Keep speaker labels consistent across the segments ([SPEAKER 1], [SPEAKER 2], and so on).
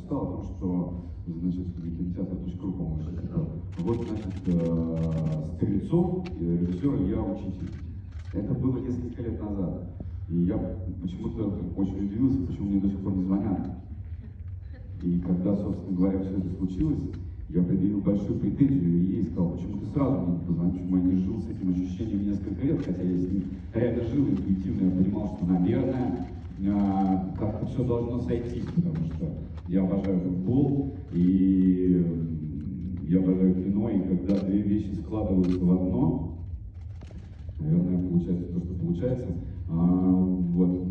[SPEAKER 1] читал о том, что, значит, кинотеатр.ру, по-моему, вот, значит, Стрельцов, режиссер Илья Учитель. Это было несколько лет назад. И я почему-то очень удивился, почему мне до сих пор не звонят. И когда, собственно говоря, все это случилось, я предъявил большую претензию и ей сказал, почему ты сразу мне не позвонил, почему я не жил с этим ощущением несколько лет, хотя я с ним реально жил интуитивно, я понимал, что, наверное, как-то все должно сойтись, потому что я обожаю футбол, и я обожаю кино, и когда две вещи складываются в одно, наверное, получается то, что получается. Вот,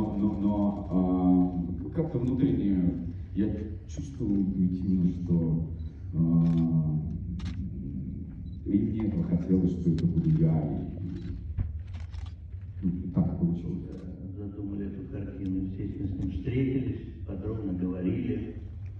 [SPEAKER 1] но как-то внутренне я чувствую интуитивно, что и мне этого хотелось, что это буду я, и так получилось.
[SPEAKER 2] Задумали эту картину, естественно, с ним встретились, подробно говорили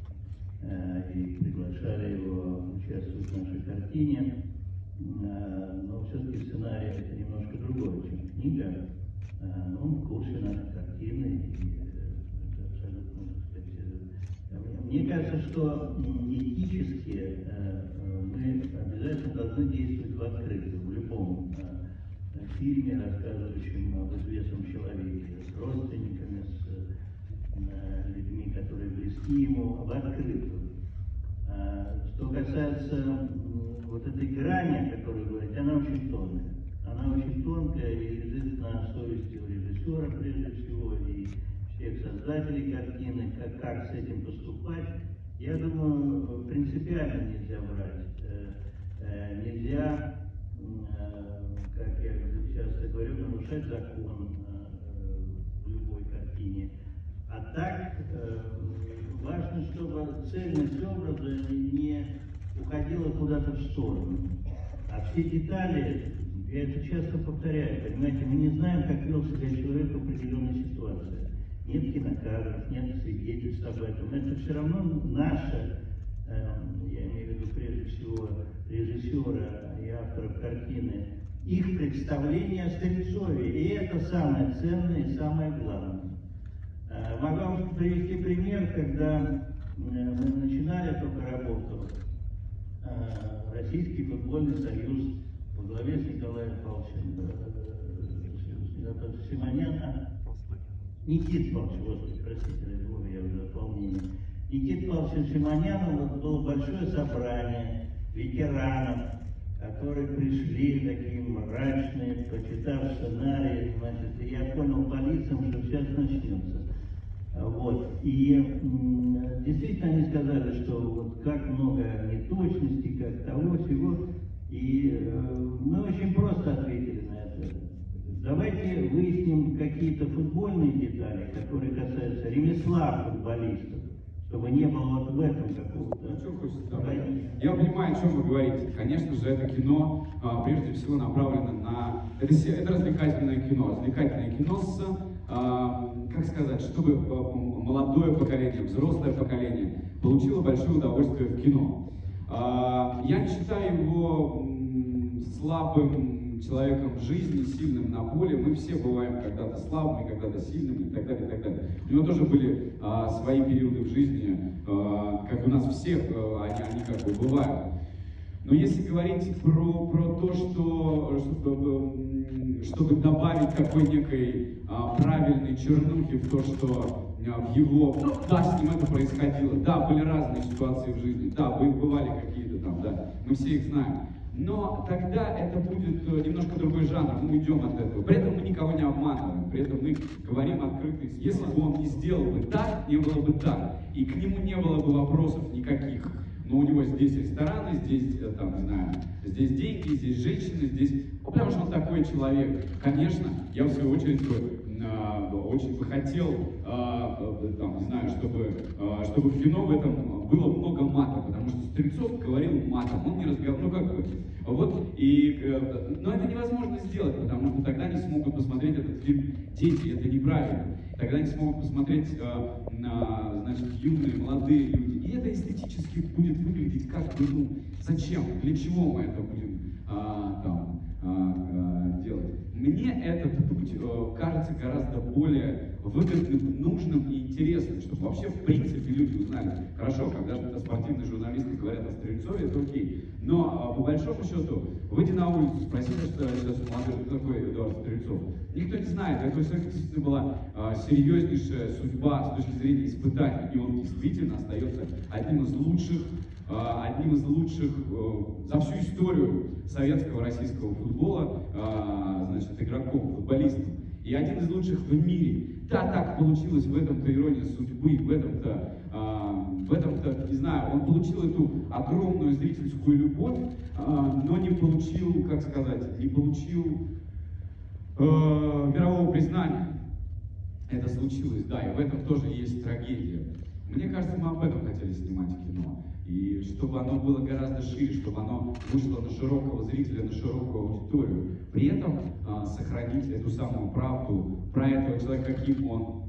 [SPEAKER 2] и приглашали его участвовать в нашей картине. Но все-таки сценарий это немножко другое, чем книга. Но он в курсе нашей картины, и это абсолютно, так сказать, мне кажется, что этически мы обязательно должны действовать в открытую, в любом фильме, рассказывающем об известном человеке, с родственниками, с людьми, которые близки ему, в открытую. Что касается вот этой грани, о которой вы говорите, она очень тонкая. Она очень тонкая и лежит на совести у режиссера, прежде всего, и всех создателей картины, как с этим поступать. Я думаю, принципиально нельзя врать. Нельзя, как я часто говорю, нарушать закон в любой картине. А так, важно, чтобы цельность образа не уходила куда-то в сторону. А все детали, я это часто повторяю, понимаете, мы не знаем, как вел себя человек в определенной ситуации. Нет кинокадров, нет свидетельств об этом. Это все равно наше, я имею в виду прежде всего режиссера и авторов картины, их представление о Стрельцове. И это самое ценное и самое главное. Могу вам привести пример, когда мы начинали только работу. Российский футбольный союз во главе с Николаем Павловичем Симоняном, Никитой Павловичем, господи, простите, я уже от волнения. Никитой Павловичем Симоняном было большое собрание ветеранов, которые пришли такие мрачные, почитав сценарий, значит, и я понял по лицам, что сейчас начнется. Вот. И действительно они сказали, что вот как много неточностей, как того, всего. И мы очень просто ответили на это. Давайте выясним какие-то футбольные детали, которые касаются ремесла футболистов, чтобы не было вот в этом какого-то...
[SPEAKER 1] Я понимаю, о чем вы говорите. Конечно же, это кино прежде всего направлено на... Это развлекательное кино. Развлекательное кино с... как сказать, чтобы молодое поколение, взрослое поколение получило большое удовольствие в кино. Я не считаю его слабым человеком в жизни, сильным на поле. Мы все бываем когда-то слабыми, когда-то сильными и так далее, и так далее. У него тоже были свои периоды в жизни, как у нас всех, они как бы бывают. Но если говорить про то, что чтобы добавить такой некой правильной чернухи в то, что в его... Ну, да, с ним это происходило, да, были разные ситуации в жизни, да, бывали какие-то там, да, мы все их знаем. Но тогда это будет немножко другой жанр, мы уйдем от этого. При этом мы никого не обманываем, при этом мы говорим открыто. Если бы он не сделал бы так, не было бы так, и к нему не было бы вопросов никаких. Но у него здесь рестораны, здесь, там, не знаю, здесь деньги, здесь женщины, здесь... Потому что он такой человек. Конечно, я в свою очередь очень бы хотел, там, не знаю, чтобы в кино в этом было много мата, потому что Стрельцов говорил матом, он не разговаривал, ну как бы. Вот, но это невозможно сделать, потому что тогда не смогут посмотреть этот фильм дети, это неправильно. Тогда не смогут посмотреть, значит, юные, молодые люди. И это эстетически будет выглядеть как бы, ну, зачем, для чего мы это будем делать. Мне этот путь кажется гораздо более выгодным, нужным и интересным, чтобы вообще в принципе люди узнали. Хорошо, когда что-то спортивные журналисты говорят о Стрельцове, это окей. Но по большому счету, выйди на улицу, спроси, что сейчас молодежь, кто такой Эдуард Стрельцов. Никто не знает, это действительно была серьезнейшая судьба с точки зрения испытаний, и он действительно остается одним из лучших за всю историю советского российского футбола, значит, игроком, футболистом. И один из лучших в мире. Да, так получилось, в этом-то ирония судьбы, в этом-то, не знаю, он получил эту огромную зрительскую любовь, но не получил, как сказать, не получил мирового признания. Это случилось, да, и в этом тоже есть трагедия. Мне кажется, мы об этом хотели снимать кино. И чтобы оно было гораздо шире, чтобы оно вышло на широкого зрителя, на широкую аудиторию. При этом сохранить эту самую правду про этого человека, каким он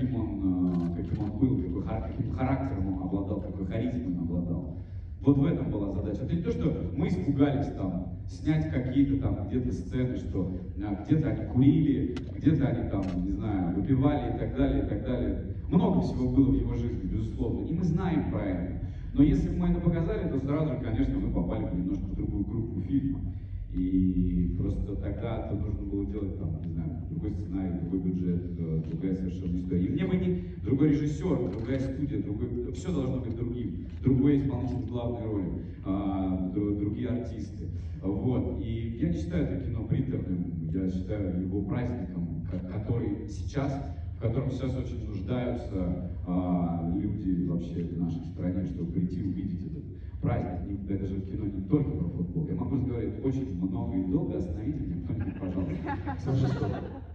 [SPEAKER 1] был, каким характером он обладал, какой харизмой он обладал. Вот в этом была задача. Это не то, что мы испугались там снять какие-то там где-то сцены, что где-то они курили, где-то они там, не знаю, выпивали и так далее, и так далее. Много всего было в его жизни, безусловно, и мы знаем про это. Но если бы мы это показали, то сразу же, конечно, мы попали бы немножко в другую группу фильма. И просто тогда то нужно было делать там, не знаю, другой сценарий, другой бюджет, другая совершенно история. И мне бы не другой режиссер, другая студия, все должно быть другим. Другой исполнитель главной роли, другие артисты. Вот. И я не считаю это кино приторным, я считаю его праздником, в котором сейчас очень нуждаются люди вообще в нашей стране, чтобы прийти увидеть этот праздник. Это же кино не только про футбол. Я могу разговаривать очень много и долго, остановите меня кто-нибудь, пожалуйста.
[SPEAKER 3] Саша,